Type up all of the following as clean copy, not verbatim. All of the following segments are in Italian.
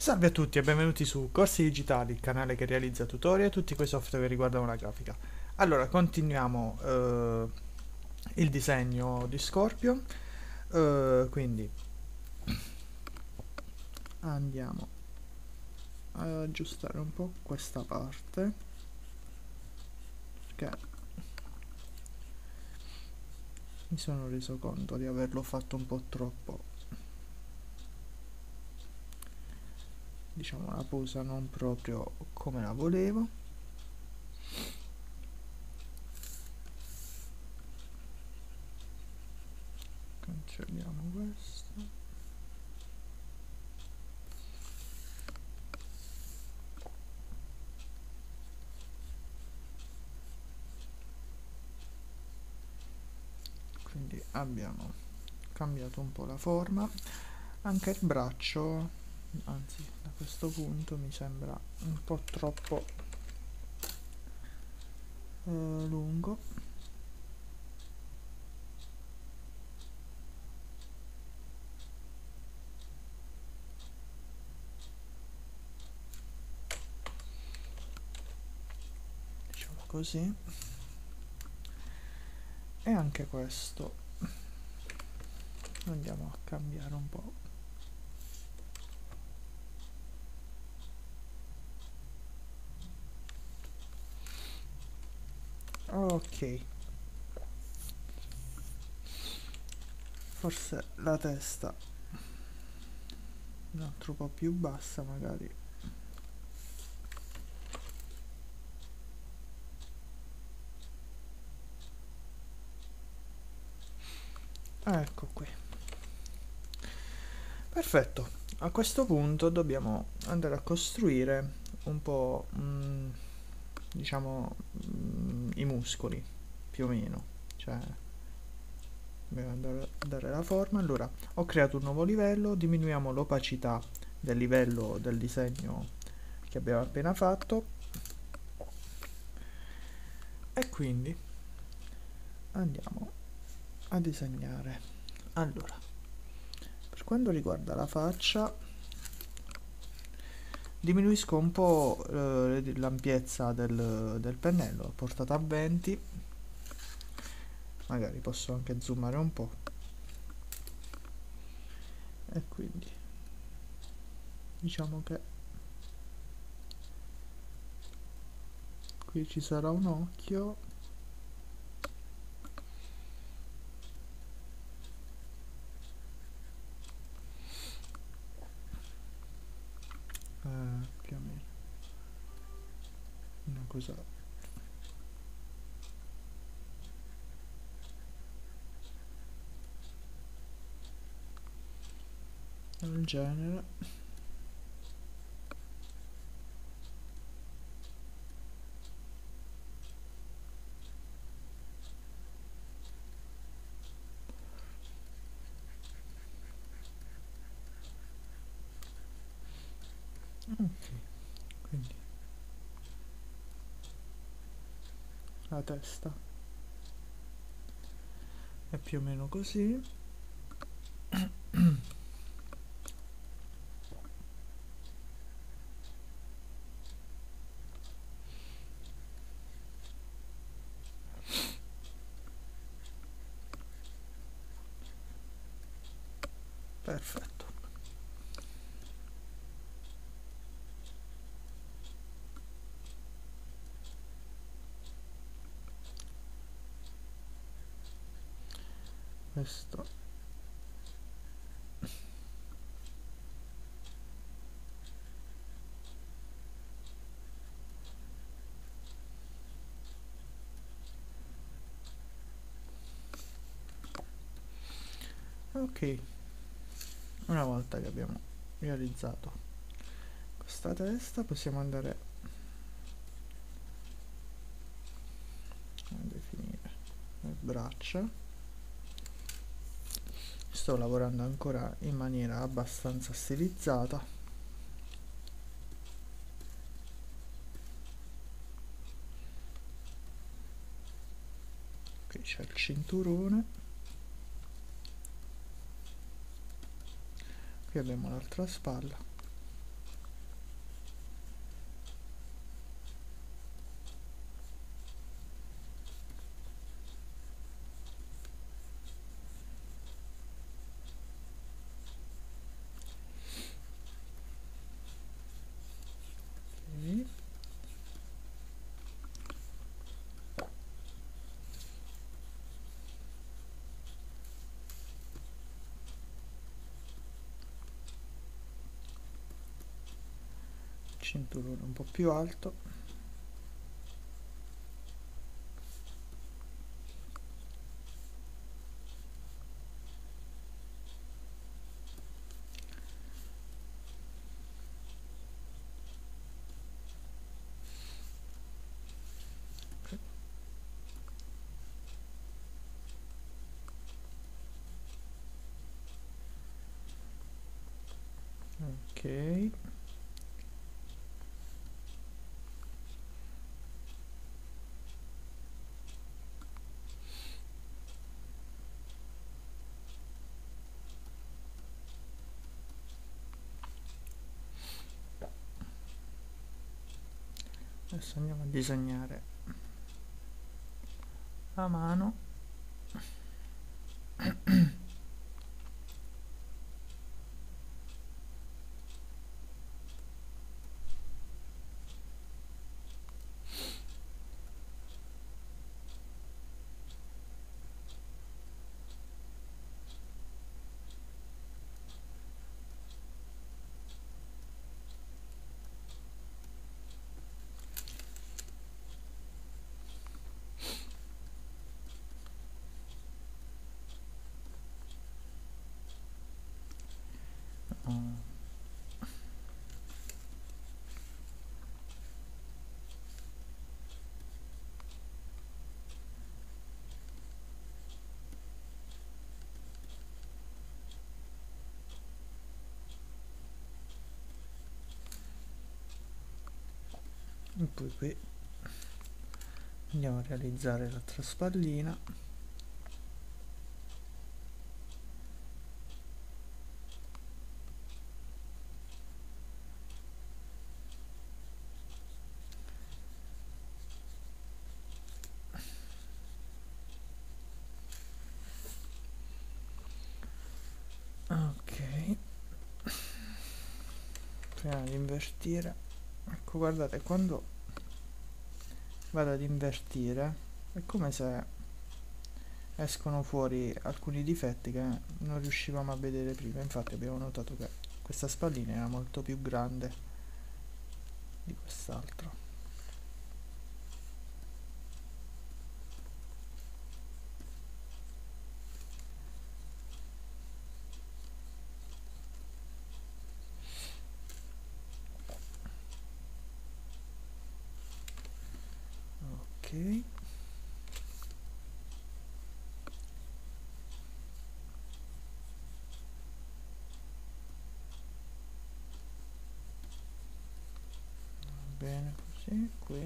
Salve a tutti e benvenuti su Corsi Digitali, il canale che realizza tutorial e tutti quei software che riguardano la grafica. Allora, continuiamo il disegno di Scorpio, quindi andiamo ad aggiustare un po' questa parte, perché mi sono reso conto di averlo fatto un po' troppo, diciamo la posa non proprio come la volevo. Cancelliamo questo. Quindi abbiamo cambiato un po' la forma, anche il braccio, anzi da questo punto mi sembra un po' troppo lungo. Diciamo così. E anche questo andiamo a cambiare un po'. Ok, forse la testa un altro po' più bassa magari. Ecco qui. Perfetto, a questo punto dobbiamo andare a costruire un po' diciamo i muscoli, più o meno, cioè dobbiamo andare a dare la forma. Allora ho creato un nuovo livello, diminuiamo l'opacità del livello del disegno che abbiamo appena fatto e quindi andiamo a disegnare. Allora, per quanto riguarda la faccia diminuisco un po' l'ampiezza del pennello, l'ho portato a 20, magari posso anche zoomare un po' e quindi diciamo che qui ci sarà un occhio più o meno una cosa del genere. Ok, quindi la testa è più o meno così. Perfetto. Questo ok, una volta che abbiamo realizzato questa testa possiamo andare a definire le braccia. Sto lavorando ancora in maniera abbastanza stilizzata. Qui c'è il cinturone, qui abbiamo l'altra spalla. cinturone un po' più alto. Ok. Adesso andiamo a disegnare a mano. E poi qui andiamo a realizzare l'altra spallina. Ok, prima di invertire, ecco, guardate, quando vado ad invertire è come se escono fuori alcuni difetti che non riuscivamo a vedere prima. Infatti abbiamo notato che questa spallina era molto più grande di quest'altro. Ok, bene così. Qui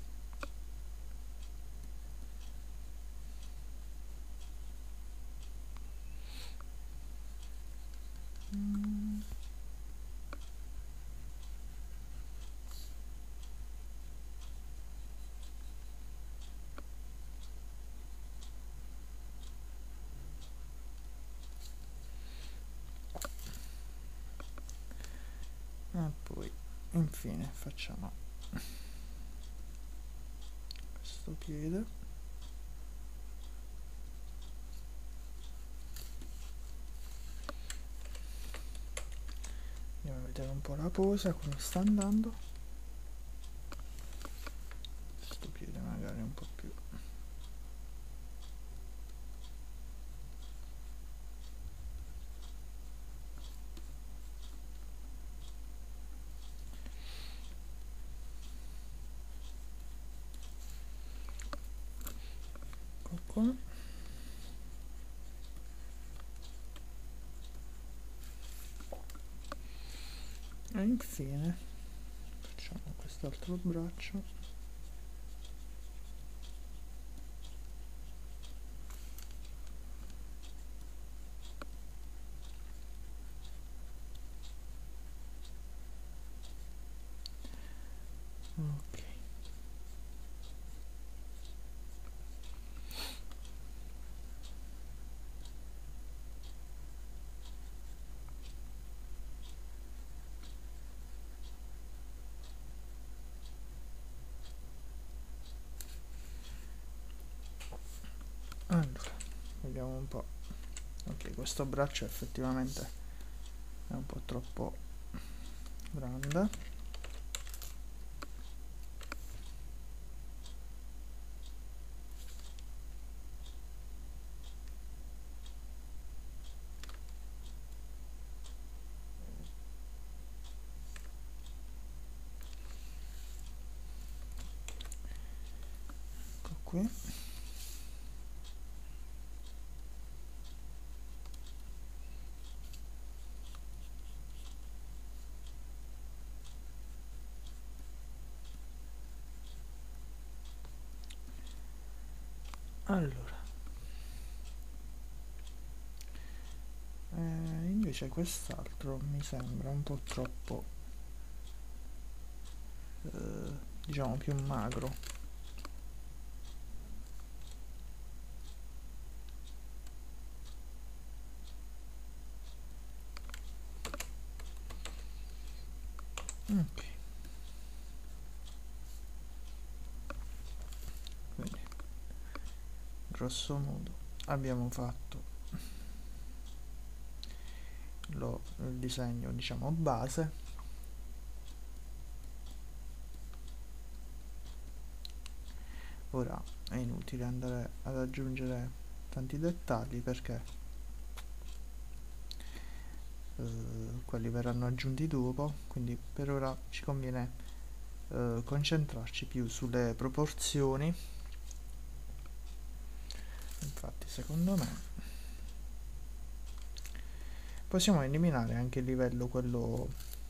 e poi infine facciamo questo piede. Andiamo a vedere un po' la posa, come sta andando. Questo piede magari un po' più. Qua. E infine facciamo quest'altro braccio. Ok, allora vediamo un po'. Ok, questo braccio effettivamente è un po' troppo grande. qui. Allora, invece quest'altro mi sembra un po' troppo, diciamo, più magro. Ok, quindi grosso modo abbiamo fatto il disegno, diciamo, base. Ora è inutile andare ad aggiungere tanti dettagli perché quelli verranno aggiunti dopo, quindi per ora ci conviene concentrarci più sulle proporzioni. Infatti secondo me possiamo eliminare anche il livello, quello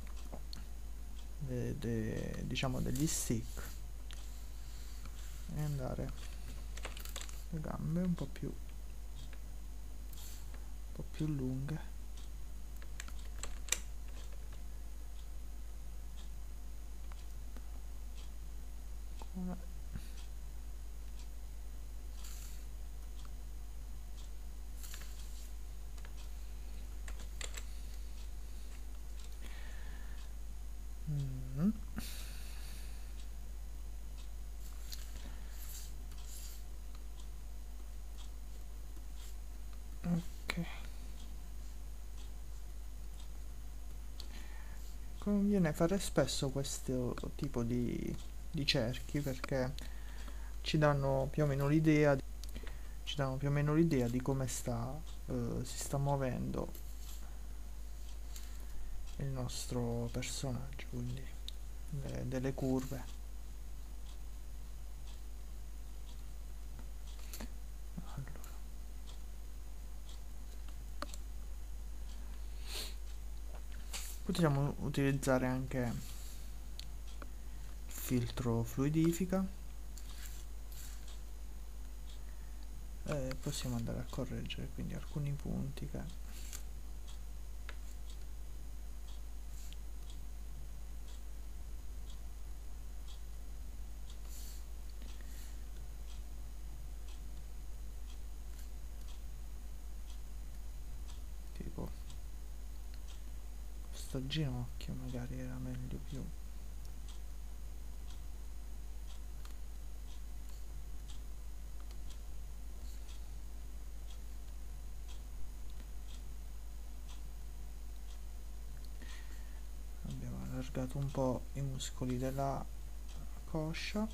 diciamo degli stick, e andare le gambe un po' più lunghe. Come mm. Ok, conviene fare spesso questo tipo di cerchi perché ci danno più o meno l'idea di come si sta muovendo il nostro personaggio, quindi delle curve. Allora, potremmo utilizzare anche il filtro fluidifica e possiamo andare a correggere quindi alcuni punti che tipo questo ginocchio magari era meglio più. Abbiamo allargato un po' i muscoli della coscia.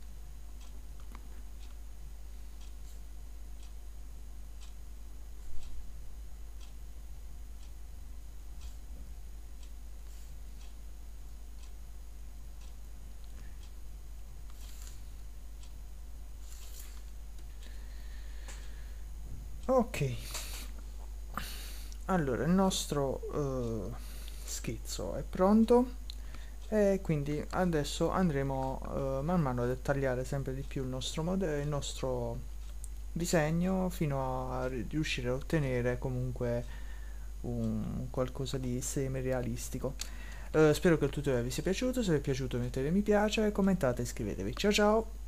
Ok, allora il nostro schizzo è pronto e quindi adesso andremo man mano a dettagliare sempre di più il nostro disegno fino a riuscire a ottenere comunque un qualcosa di semi realistico. Spero che il tutorial vi sia piaciuto, se vi è piaciuto mettete mi piace, commentate e iscrivetevi. Ciao ciao!